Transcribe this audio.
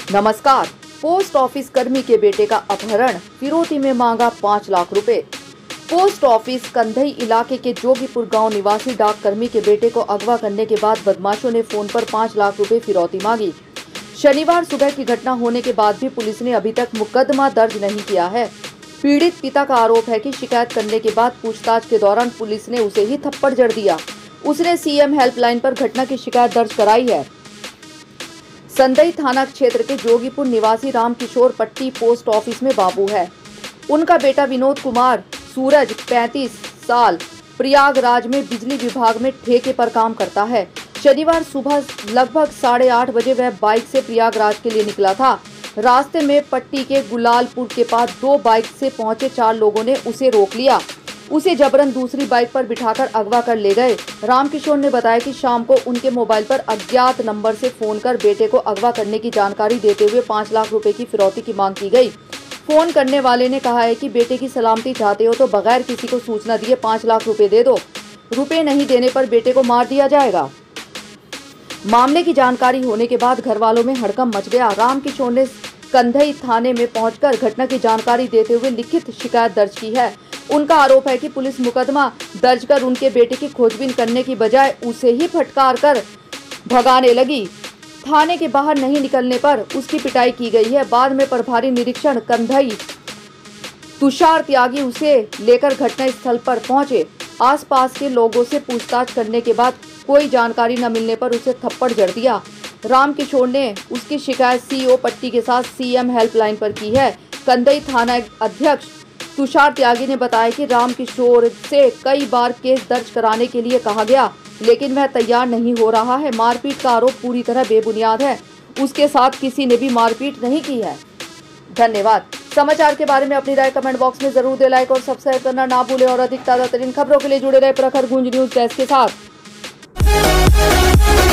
नमस्कार। Post office कर्मी के बेटे का अपहरण, फिरौती में मांगा 5 लाख रुपए। पोस्ट ऑफिस कंधई इलाके के जोगीपुर गांव निवासी डाक कर्मी के बेटे को अगवा करने के बाद बदमाशों ने फोन पर 5 लाख रुपए फिरौती मांगी। शनिवार सुबह की घटना होने के बाद भी पुलिस ने अभी तक मुकदमा दर्ज नहीं किया है। पीड़ित पिता का आरोप है कि शिकायत करने के बाद पूछताछ के दौरान पुलिस ने उसे ही थप्पड़ जड़ दिया। उसने सीएम हेल्पलाइन पर घटना की शिकायत दर्ज कराई है। संदई थाना क्षेत्र के जोगीपुर निवासी रामकिशोर पट्टी पोस्ट ऑफिस में बाबू है। उनका बेटा विनोद कुमार सूरज 35 साल प्रयागराज में बिजली विभाग में ठेके पर काम करता है। शनिवार सुबह लगभग 8:30 बजे वह बाइक से प्रयागराज के लिए निकला था। रास्ते में पट्टी के गुलालपुर के पास 2 बाइक से पहुंचे 4 लोगों ने उसे रोक लिया। उसे जबरन दूसरी बाइक पर बिठाकर अगवा कर ले गए। रामकिशोर ने बताया कि शाम को उनके मोबाइल पर अज्ञात नंबर से फोन कर बेटे को अगवा करने की जानकारी देते हुए 5 लाख रुपए की फिरौती की मांग की गई। फोन करने वाले ने कहा है कि बेटे की सलामती चाहते हो तो बगैर किसी को सूचना दिए 5 लाख रुपए दे दो। रुपए नहीं देने पर बेटे को मार दिया जाएगा। मामले की जानकारी होने के बाद घर वालों में हड़कंप मच गया। रामकिशोर ने कंधई थाने में पहुंचकर घटना की जानकारी देते हुए लिखित शिकायत दर्ज की है। उनका आरोप है कि पुलिस मुकदमा दर्ज कर उनके बेटे की खोजबीन करने की बजाय उसे ही फटकार कर भगाने लगी। थाने के बाहर नहीं निकलने पर उसकी पिटाई की गई है। बाद में प्रभारी निरीक्षण कंधई तुषार त्यागी उसे लेकर घटनास्थल पर पहुंचे। आसपास के लोगों से पूछताछ करने के बाद कोई जानकारी न मिलने पर उसे थप्पड़ जड़ दिया। रामकिशोर ने उसकी शिकायत सीओ पट्टी के साथ सीएम हेल्पलाइन पर की है। कंधई थाना अध्यक्ष तुषार त्यागी ने बताया कि रामकिशोर से कई बार केस दर्ज कराने के लिए कहा गया, लेकिन वह तैयार नहीं हो रहा है। मारपीट का आरोप पूरी तरह बेबुनियाद है। उसके साथ किसी ने भी मारपीट नहीं की है। धन्यवाद। समाचार के बारे में अपनी राय कमेंट बॉक्स में जरूर दे लाइक और सब्सक्राइब करना ना भूलें और अधिक ताजा तरीन खबरों के लिए जुड़े रहे प्रखर गूंज न्यूज डेस्क के साथ।